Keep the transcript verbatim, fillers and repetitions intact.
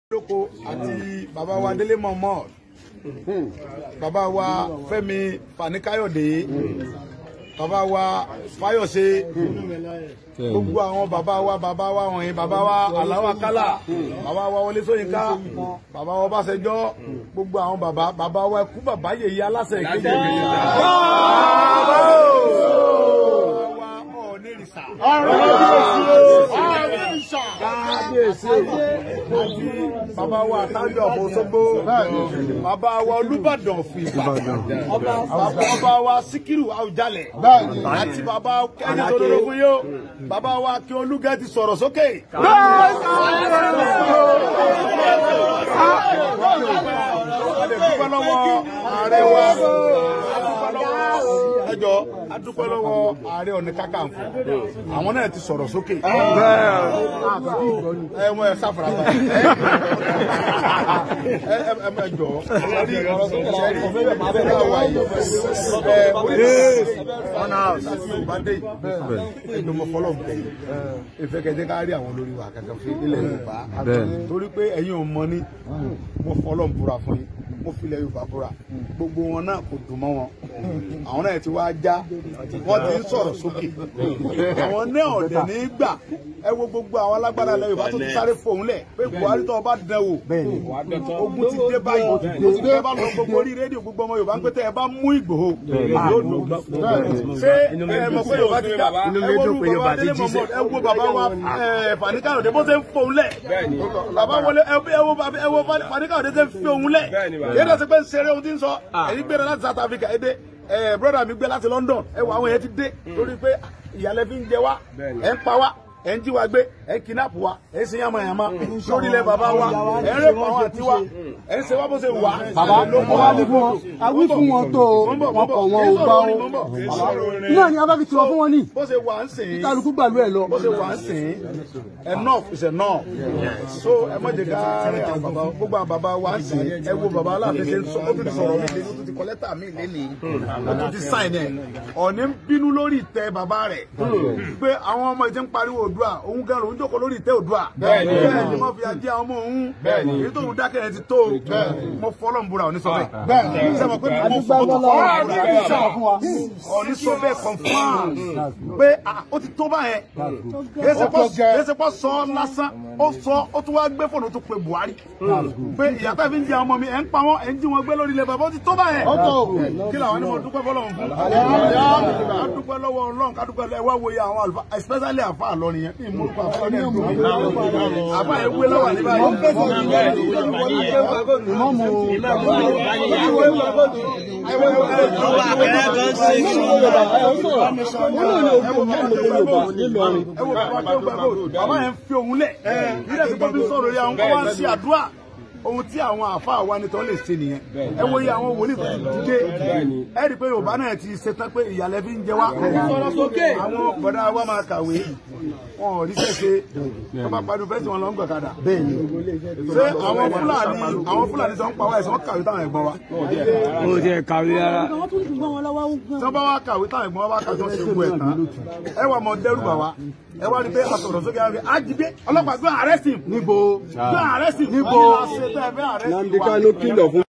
lóko àti bàbá wa Délé Mohammed, bàbá wa Fẹ́mi Fani-Káyọ̀dé, bàbá wa Fáyọ̀ṣe, gbogbo àwọn bàbá wa bàbá wa wọ̀nyí, bàbá wa Àlàó Àkàlà, bàbá wa Wọlé Ṣóyínká, bàbá wa Ọbásanjọ́, gbogbo àwọn bàbá bàbá wa ẹkú bàbá Yèyé Aláṣẹ Ìkéde. Bàbá wa Àtàndé of Òṣogbo, bàbá wa Olúbàdàn of Ìbàdàn, bàbá wa Síkírù Àwùjalẹ̀, àti bàbá Kẹ́ni tó lóró fún yó, bàbá wa Kí Olúgẹ́ ti sọ̀rọ̀ sókè. Adúpẹ́ lọ́wọ́ ààrẹ wa, ẹjọ́ adúpẹ́ lọ́wọ́ ààrẹ Ọ̀nà Kakanfò, àwọn náà ti sọ̀rọ̀ sókè. Ẹ mọ ẹ sáfara bá ẹ ẹ mẹjọ ẹjọ mọ fọlọ bẹ ìfẹkẹjẹ ká rí àwọn olórí wa kankan fún ilẹ̀ Yorùbá torí pé ẹ̀yin ò mọ̀ ní mo fọlọ ń búra fún yín, mo filẹ̀ Yorùbá búra, gbogbo wọn náà kò dùn mọ́ wọn, àwọn náà ti wá já, wọ́n ti ń sọ̀rọ̀ sókè, àwọn náà ọ̀dẹ̀ ní gbà. Ẹ wo gbogbo àwọn alágbára ilẹ̀ Yorùbá tó ti sáré fòun lẹ̀ pé Buhari tó bá dán wò ogun ti dé báyìí, ẹ bá lọ gbogbo orí rédíò gbogbo ọmọ Yorùbá ń pété ẹ bá mú Ìgbòho yóò lò ṣé ẹ mọ̀ pé Yorùbá ti dá. Ẹ wo bàbá Délé Mohammed, ẹ wo bàbá wa Fani-Káyọ̀dé bó ṣe ń fòun lẹ̀, bàbá wọlé ẹ wo Fani-Káyọ̀dé ṣe ń fi òun lẹ̀, yéé dá sí pé ń ṣeré ohun tí ń sọ, ẹ̀yin gbéra láti South Africa ẹ dé, ẹ broda mi gbé láti London, ẹ wọ àwọn yẹn ti dé torí pé ìyàlẹ́ fi ń jẹ wá, ẹ ń pa wá, ẹ ń jí wa gbé, ẹ ń kidnap wa, ẹ ń ṣe yamayama lórí ilẹ̀ bàbá wa, ẹ ń rẹ̀ pa wọn àti wa, ẹ ń ṣe wá bó ṣe wà. Bàbá ló mọ wá ní fún wọn, àwí fún wọn tó wọn kọ̀ wọn ò gbà ó. Iná ni a bá fi tiwọn fún wọn ní. Bó ṣe wà ń sìn. Kálukú gbàlú ẹ lọ. Bó ṣe wà ń sìn. Enough is enough. So ẹ má jẹ ká rẹ àwọn bàbá gbogbo àwọn bàbá wa ń sìn. Ẹ wo bàbá Aláàfin ṣe ń sọ, ó tún ti sọ̀rọ̀ mi lé, ó tún ti kọ lẹ́tà mi lé ní. Ó tún ti sign ẹ̀. Ọ̀ní ń bínú lórí ìtẹ́ bàbá rẹ̀. Pé àwọn ọmọ ìjẹ́ ń pariwo Oòduà, òun gan òun jókòó lórí ìtẹ́ Oòduà. Bẹ́ẹ̀ ni wọ́n fi ajé àwọn ọmọ òun. Èyí tó ń dákẹ́ ẹ̀ ti tó. Mo fọlọ́ ń búra òní sọ bẹ́ẹ̀. Ṣé mo pé mo fọ́ tó fọ́ òní sọ bẹ́ẹ̀ confam pé ó ti tó báyẹn. Èsì pọ̀ sọ lásán, ó sọ ó tún wá gbé fóònù tó pe Buhari. Pé ìyàtọ̀ fi ń jẹ ọmọ mi, ẹ̀ ń pa wọ́n, ẹ̀ ń jí wọn gbé lórí ilẹ̀ bàbá, ó ti tó báyẹn. Kí làwọn ni mo dúpẹ́ fọlọ́run fún? Ká dúpẹ́ lọ́wọ́ Ọlọ́run, ká dúpẹ́ lọ́wọ́ wo ya àwọn àlùfáà, especially àfa àlọ́rin yẹn. Ìmúlùkọ àfa ọ̀dẹ̀ ń dùn mí. Àfa yẹn wé lọ́wọ́ ní báyìí. Bàbá yẹn fi òun lẹ̀, nígbà tí wọ́n fi sọ̀rọ̀ yà, wọ́n wá ń ṣe àdúrà. Ohun tí àwọn àfáà wa ni tó lè ṣe nìyẹn. Ẹ wo iye àwọn wòlíì tó ti dé, ẹ rí i pé Yorùbá náà ti ṣetán pé ìyàlẹ́ fi ń jẹ wá. Àwọn bọ̀dá wa máa kàwé, wọn ò rí sẹ́sẹ́, wọ́n bá pàdé fẹ́sì wọn lọ ń gbọ̀kadà. Ṣé àwọn Fúlàní àwọn Fúlàní tó ń pa wá ẹ̀sán kàwé táwọn ẹ̀gbọ́n wa? Ó ti kàwé rárá. Tí wọ́n bá wá kàwé táwọn ẹ̀gbọ́n wa bá kà tó ṣe gbọ́ ẹ̀ tán, ẹ wà mọ̀ dẹ́rù bà wá. Ẹ wá rí pé àsọ̀rọ̀ sókè àwọn àjídé ọlọ́pàá gbé àrẹ́sì níbo gbé àrẹ́sì níbo. Nnamdi Kanu kìlọ̀ fún